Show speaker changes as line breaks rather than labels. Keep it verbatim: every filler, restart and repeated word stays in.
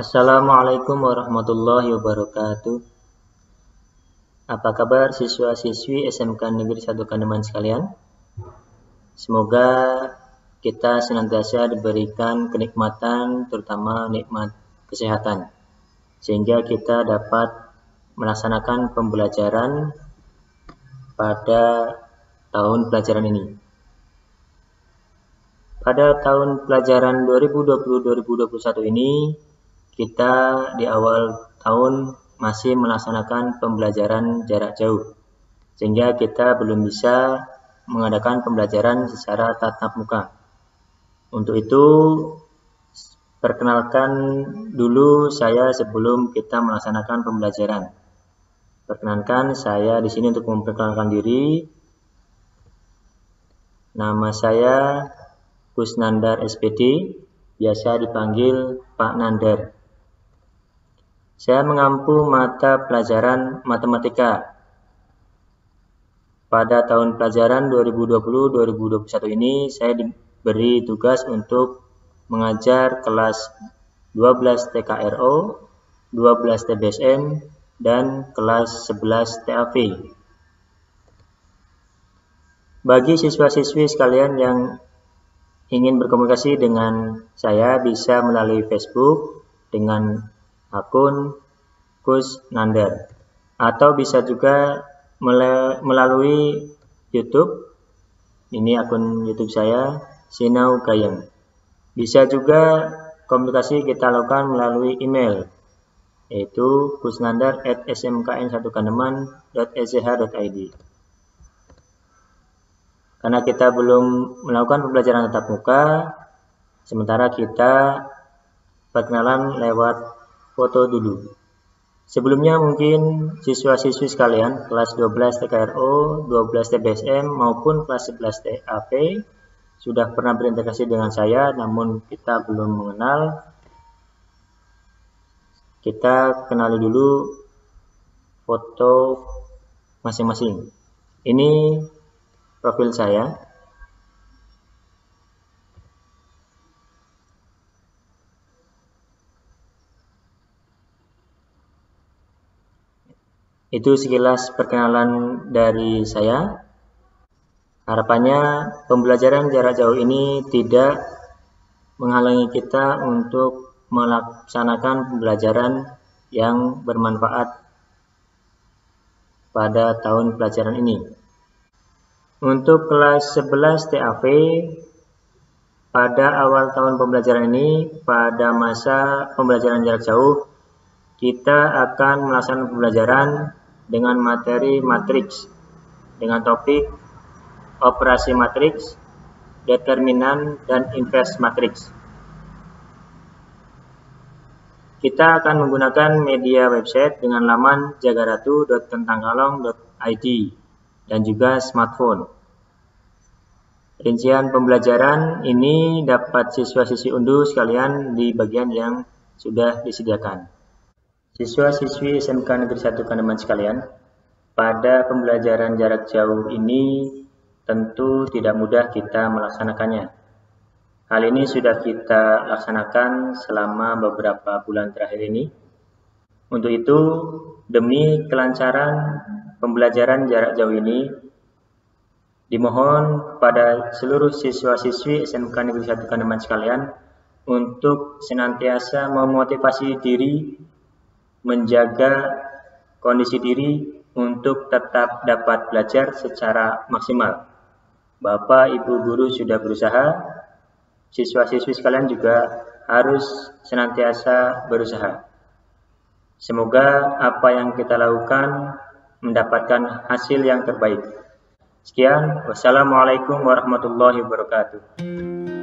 Assalamualaikum warahmatullahi wabarakatuh. Apa kabar siswa-siswi S M K Negeri satu Kandeman sekalian? Semoga kita senantiasa diberikan kenikmatan, terutama nikmat kesehatan, sehingga kita dapat melaksanakan pembelajaran pada tahun pelajaran ini. Pada tahun pelajaran dua ribu dua puluh dua ribu dua puluh satu ini, kita di awal tahun masih melaksanakan pembelajaran jarak jauh, sehingga kita belum bisa mengadakan pembelajaran secara tatap muka. Untuk itu, perkenalkan dulu saya sebelum kita melaksanakan pembelajaran. Perkenalkan saya di sini untuk memperkenalkan diri. Nama saya Kusnandar S P D, biasa dipanggil Pak Nandar. Saya mengampu mata pelajaran matematika. Pada tahun pelajaran dua ribu dua puluh dua ribu dua puluh satu ini, saya diberi tugas untuk mengajar kelas dua belas T K R O, dua belas T B S M, dan kelas sebelas T A V. Bagi siswa-siswi sekalian yang ingin berkomunikasi dengan saya, bisa melalui Facebook dengan akun Kusnandar, atau bisa juga melalui YouTube. Ini akun YouTube saya, Sinau Gayeng. Bisa juga komunikasi kita lakukan melalui email, yaitu kusnandar at s m k n satu kandeman dot e c h dot i d. Karena kita belum melakukan pembelajaran tatap muka, sementara kita perkenalan lewat foto dulu. Sebelumnya mungkin siswa-siswi sekalian kelas dua belas T K R O, dua belas T B S M maupun kelas sebelas T A V sudah pernah berinteraksi dengan saya, namun kita belum mengenal. Kita kenali dulu foto masing-masing. Ini profil saya. Itu sekilas perkenalan dari saya. Harapannya pembelajaran jarak jauh ini tidak menghalangi kita untuk melaksanakan pembelajaran yang bermanfaat pada tahun pelajaran ini. Untuk kelas sebelas T A V, pada awal tahun pembelajaran ini, pada masa pembelajaran jarak jauh, kita akan melaksanakan pembelajaran dengan materi matriks, dengan topik operasi matriks, determinan, dan inverse matriks. Kita akan menggunakan media website dengan laman jagaratu dot tentangkalong dot i d dan juga smartphone. Rincian pembelajaran ini dapat siswa-siswi unduh sekalian di bagian yang sudah disediakan. Siswa-siswi S M K Negeri satu Kandeman sekalian, pada pembelajaran jarak jauh ini tentu tidak mudah kita melaksanakannya. Hal ini sudah kita laksanakan selama beberapa bulan terakhir ini. Untuk itu, demi kelancaran pembelajaran jarak jauh ini, dimohon pada seluruh siswa-siswi S M K Negeri satu Kandeman sekalian untuk senantiasa memotivasi diri, menjaga kondisi diri untuk tetap dapat belajar secara maksimal. Bapak, Ibu guru sudah berusaha, siswa-siswi sekalian juga harus senantiasa berusaha. Semoga apa yang kita lakukan mendapatkan hasil yang terbaik. Sekian, wassalamualaikum warahmatullahi wabarakatuh.